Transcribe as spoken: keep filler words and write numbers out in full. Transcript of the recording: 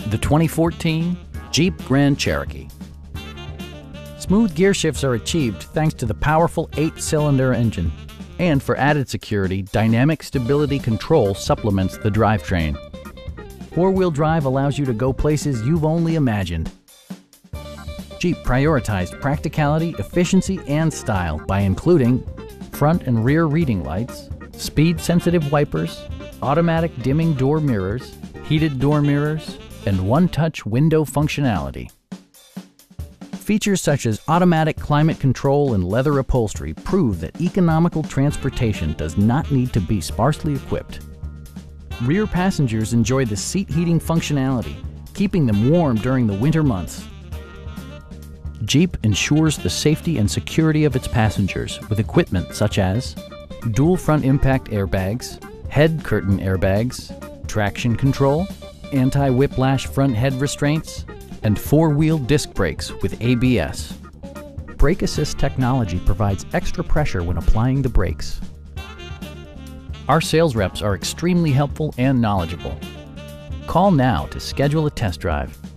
The twenty fourteen Jeep Grand Cherokee. Smooth gear shifts are achieved thanks to the powerful eight-cylinder engine. And for added security, dynamic stability control supplements the drivetrain. Four-wheel drive allows you to go places you've only imagined. Jeep prioritized practicality, efficiency, and style by including front and rear reading lights, speed-sensitive wipers, automatic dimming door mirrors, heated door mirrors, and one-touch window functionality. Features such as automatic climate control and leather upholstery prove that economical transportation does not need to be sparsely equipped. Rear passengers enjoy the seat heating functionality, keeping them warm during the winter months. Jeep ensures the safety and security of its passengers with equipment such as dual front impact airbags, head curtain airbags, traction control, anti-whiplash front head restraints, and four-wheel disc brakes with A B S. Brake Assist technology provides extra pressure when applying the brakes. Our sales reps are extremely helpful and knowledgeable. Call now to schedule a test drive.